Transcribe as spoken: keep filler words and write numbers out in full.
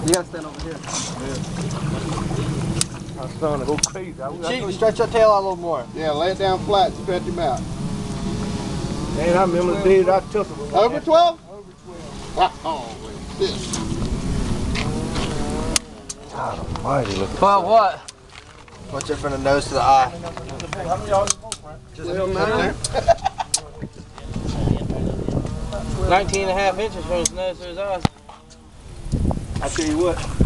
You gotta stand over here. Yeah. I'm starting to go crazy. I, I Chief, stretch your tail out a little more. Yeah, lay it down flat and stretch him out. Man, I remember the day that I took him. Over twelve? Over twelve. Oh, wait. This. God almighty, look at twelve what? What's it from the nose to the eye? How many y'all in the boat, Frank? Just nine. nineteen and a half inches from his nose to his eyes. I tell you what.